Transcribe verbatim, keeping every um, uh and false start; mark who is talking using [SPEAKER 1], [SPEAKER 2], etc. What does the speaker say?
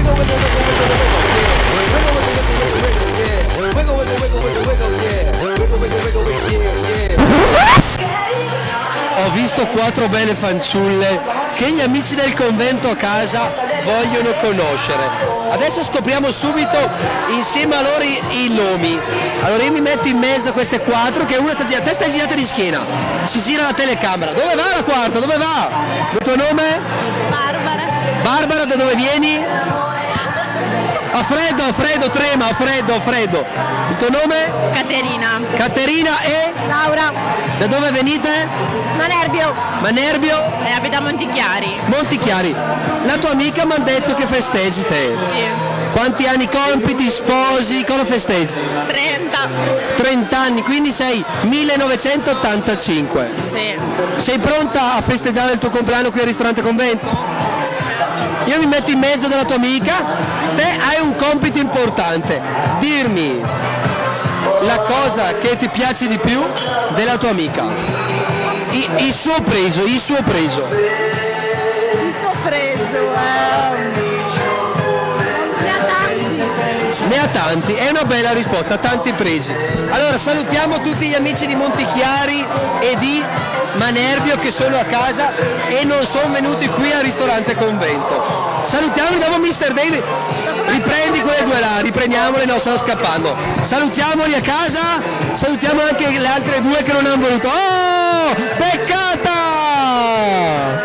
[SPEAKER 1] Wiggle with the wiggle, wiggle, wiggle, yeah. Wiggle with the wiggle, wiggle, wiggle, yeah. Wiggle, wiggle, wiggle, wiggle, yeah, yeah.
[SPEAKER 2] Ho visto quattro belle fanciulle che gli amici del convento a casa vogliono conoscere. Adesso scopriamo subito insieme a loro i, i nomi. Allora io mi metto in mezzo a queste quattro, che una sta girata, testa è girata di schiena, si gira la telecamera. Dove va la quarta? Dove va? Il tuo nome?
[SPEAKER 3] Barbara.
[SPEAKER 2] Barbara, da dove vieni? A freddo, a freddo, trema, a freddo, a freddo. Il tuo nome?
[SPEAKER 3] Caterina.
[SPEAKER 2] Caterina e?
[SPEAKER 3] Laura.
[SPEAKER 2] Da dove venite?
[SPEAKER 3] Manerbio.
[SPEAKER 2] Manerbio?
[SPEAKER 3] E abita a Montichiari.
[SPEAKER 2] Montichiari. La tua amica mi ha detto che festeggi te.
[SPEAKER 3] Sì.
[SPEAKER 2] Quanti anni compi, sposi, cosa festeggi?
[SPEAKER 3] trenta.
[SPEAKER 2] trenta anni, quindi sei millenovecentottantacinque.
[SPEAKER 3] Sì.
[SPEAKER 2] Sei pronta a festeggiare il tuo compleanno qui al ristorante Convento? Io mi metto in mezzo della tua amica, te hai un compito importante, dirmi la cosa che ti piace di più della tua amica, I, il suo pregio, il suo pregio.
[SPEAKER 3] Il suo pregio, eh... ne ha tanti.
[SPEAKER 2] Ne ha tanti, è una bella risposta, tanti pregi. Allora salutiamo tutti gli amici di Montichiari e di Manerbio che sono a casa e non sono venuti qui al ristorante Convento. Salutiamoli dopo mister David, riprendi quelle due là, riprendiamole, no, stanno scappando. Salutiamoli a casa, salutiamo anche le altre due che non hanno voluto. Oh, beccata!